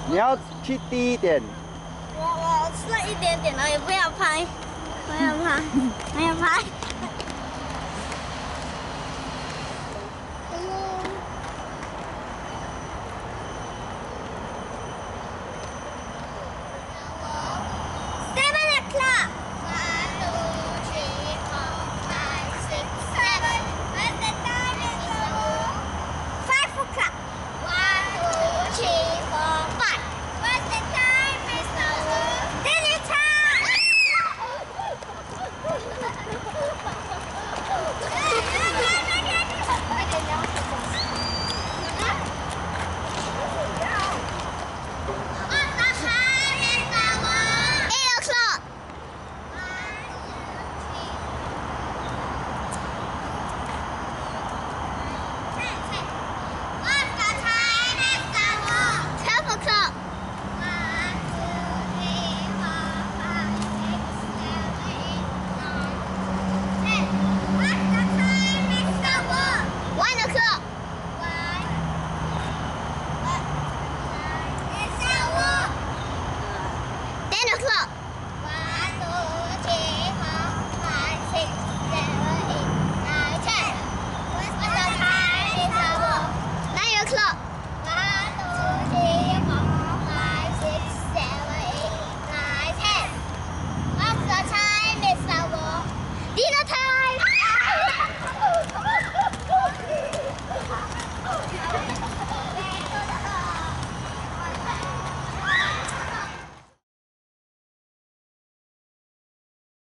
你要去低一点。 我吃了一点点了，也不要拍，不要拍，不要拍。Dinner time!